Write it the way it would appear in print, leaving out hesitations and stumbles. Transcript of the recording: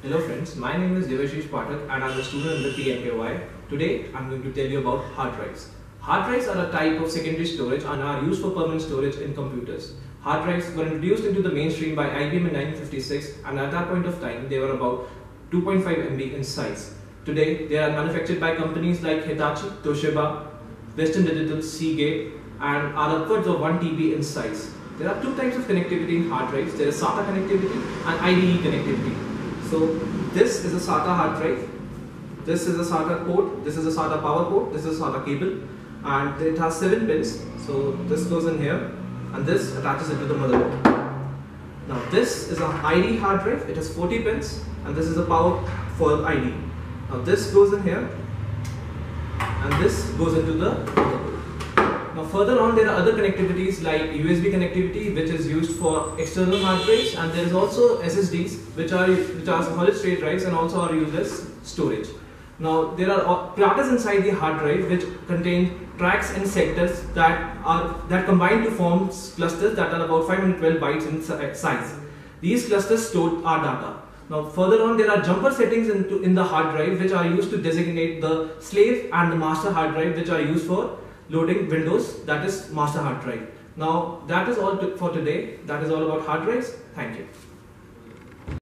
Hello friends, my name is Devashish Pathak and I'm a student in the PMKVY. Today I'm going to tell you about hard drives. Hard drives are a type of secondary storage and are used for permanent storage in computers. Hard drives were introduced into the mainstream by IBM in 1956 and at that point of time they were about 2.5 MB in size. Today they are manufactured by companies like Hitachi, Toshiba, Western Digital, Seagate and are upwards of 1 TB in size. There are two types of connectivity in hard drives. There is SATA connectivity and IDE connectivity. So this is a SATA hard drive, this is a SATA port, this is a SATA power port, this is a SATA cable and it has 7 pins. So this goes in here and this attaches it to the motherboard. Now this is an IDE hard drive, it has 40 pins and this is the power for IDE. Now this goes in here and this goes into the motherboard. Now further on there are other connectivities like USB connectivity which is used for external hard drives, and there is also SSDs which are solid state drives and also are used as storage. Now there are platters inside the hard drive which contain tracks and sectors that combine to form clusters that are about 512 bytes in size. These clusters store our data. Now further on there are jumper settings in the hard drive which are used to designate the slave and the master hard drive, which are used for loading Windows, that is master hard drive. Now that is all for today. That is all about hard drives. Thank you.